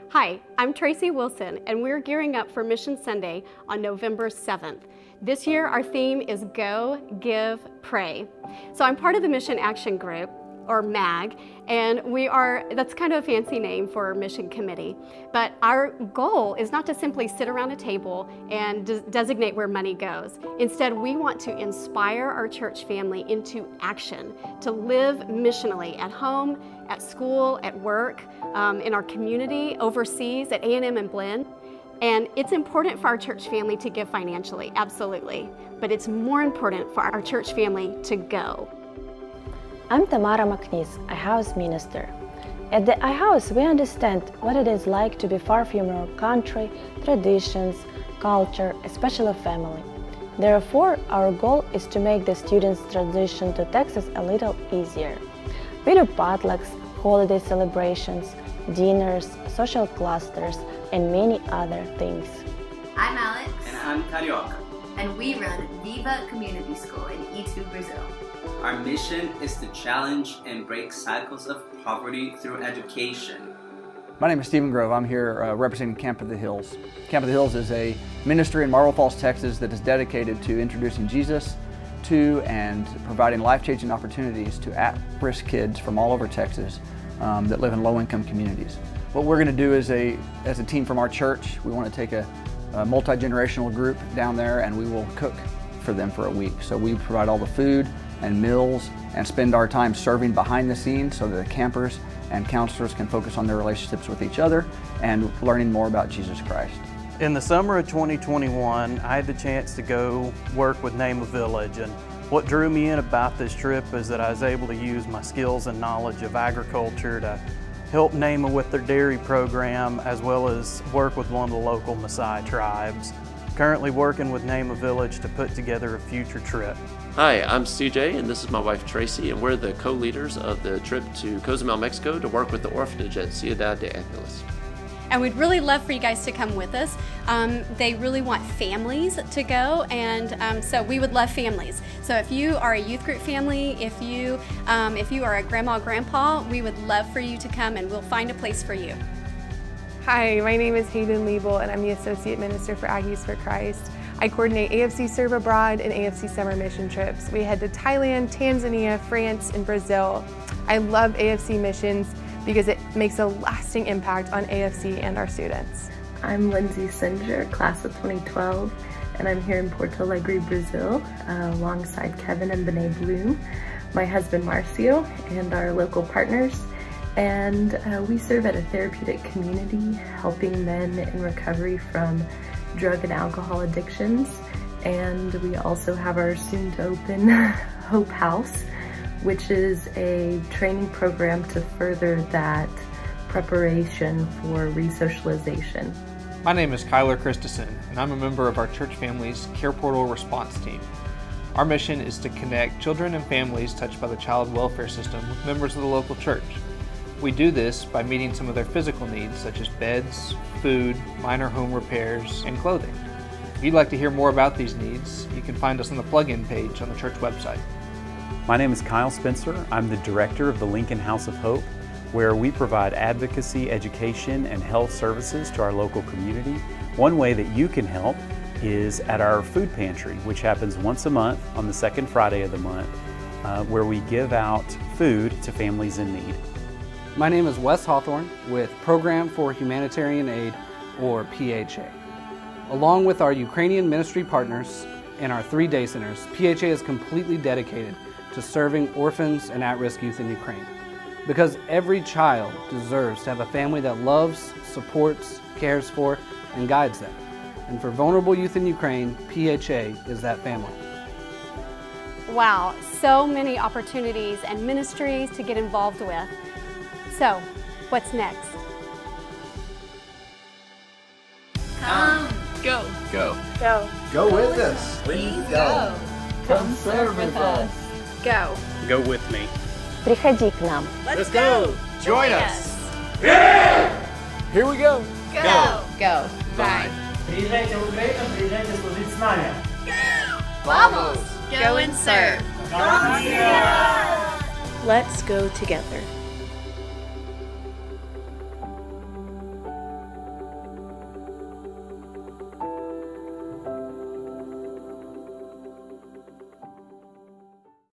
Hi, I'm Tracy Wilson, and we're gearing up for Mission Sunday on November 7th. This year, our theme is Go, Give, Pray. So I'm part of the Mission Action Group, or MAG, and that's kind of a fancy name for our mission committee. But our goal is not to simply sit around a table and designate where money goes. Instead, we want to inspire our church family into action, to live missionally at home, at school, at work, in our community, overseas, at A&M and Blinn. And it's important for our church family to give financially, absolutely. But it's more important for our church family to go. I'm Tamara Maknis, a house minister. At the iHouse, we understand what it is like to be far from our country, traditions, culture, especially family. Therefore, our goal is to make the students' transition to Texas a little easier. We do potlucks, holiday celebrations, dinners, social clusters, and many other things. I'm Alex. And I'm Carioca. And we run Viva Community School in Itu, Brazil. Our mission is to challenge and break cycles of poverty through education. My name is Stephen Grove. I'm here representing Camp of the Hills. Camp of the Hills is a ministry in Marble Falls, Texas that is dedicated to introducing Jesus to and providing life-changing opportunities to at-risk kids from all over Texas that live in low-income communities. What we're going to do as a team from our church, we want to take a multi-generational group down there and we will cook for them for a week. So we provide all the food and meals and spend our time serving behind the scenes so that the campers and counselors can focus on their relationships with each other and learning more about Jesus Christ. In the summer of 2021, I had the chance to go work with Name a Village, and what drew me in about this trip is that I was able to use my skills and knowledge of agriculture to help Name with their dairy program, as well as work with one of the local Maasai tribes. Currently working with Name a Village to put together a future trip. Hi, I'm CJ and this is my wife Tracy, and we're the co-leaders of the trip to Cozumel, Mexico to work with the orphanage at Ciudad de Angeles. And we'd really love for you guys to come with us. They really want families to go, and so we would love families. So if you are a youth group family, if you are a grandma or grandpa, we would love for you to come and we'll find a place for you. Hi, my name is Hayden Liebel and I'm the Associate Minister for Aggies for Christ. I coordinate AFC Serve Abroad and AFC Summer Mission trips. We head to Thailand, Tanzania, France, and Brazil. I love AFC Missions because it makes a lasting impact on AFC and our students. I'm Lindsay Singer, class of 2012, and I'm here in Porto Alegre, Brazil, alongside Kevin and Benet Bloom, my husband Marcio, and our local partners. And we serve at a therapeutic community, helping men in recovery from drug and alcohol addictions. And we also have our soon-to-open Hope House, which is a training program to further that preparation for resocialization. My name is Kyler Christensen, and I'm a member of our church family's Care Portal response team. Our mission is to connect children and families touched by the child welfare system with members of the local church. We do this by meeting some of their physical needs, such as beds, food, minor home repairs, and clothing. If you'd like to hear more about these needs, you can find us on the plug-in page on the church website. My name is Kyle Spencer. I'm the director of the Lincoln House of Hope, where we provide advocacy, education, and health services to our local community. One way that you can help is at our food pantry, which happens once a month on the second Friday of the month, where we give out food to families in need. My name is Wes Hawthorne with Program for Humanitarian Aid, or PHA. Along with our Ukrainian ministry partners and our 3 day centers, PHA is completely dedicated to serving orphans and at-risk youth in Ukraine. Because every child deserves to have a family that loves, supports, cares for, and guides them. And for vulnerable youth in Ukraine, PHA is that family. Wow, so many opportunities and ministries to get involved with. So, what's next? Come. Go. Go. Go. Go with us. Please go. Come serve with us. Go. Go with me. Приходи к нам. Let's go. Join us. Yeah! Here we go. Go. Go. Bye. Приезжайте в Украину, приезжайте служить с нами. Vamos. Go and serve. Let's go together.